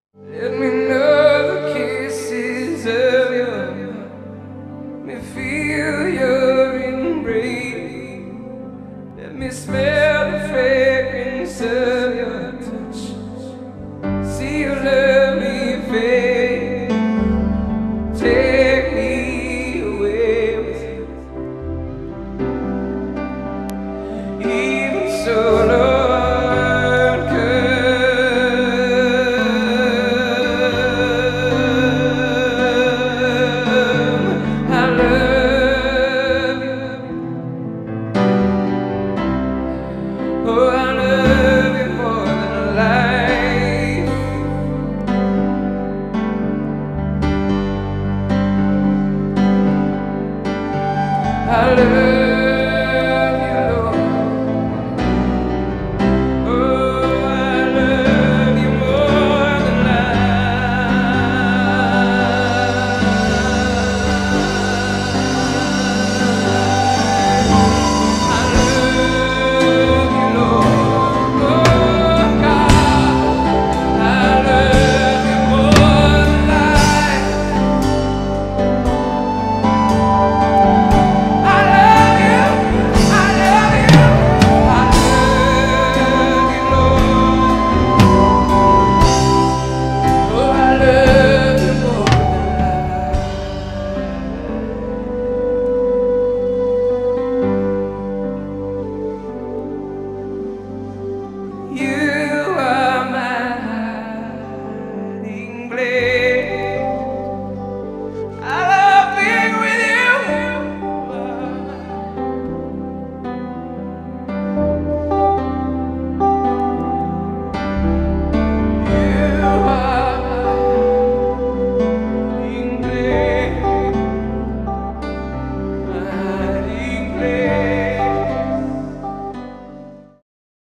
Let me know the kisses of your Let me feel your embrace. Let me smell the fragrance of your touch. See your love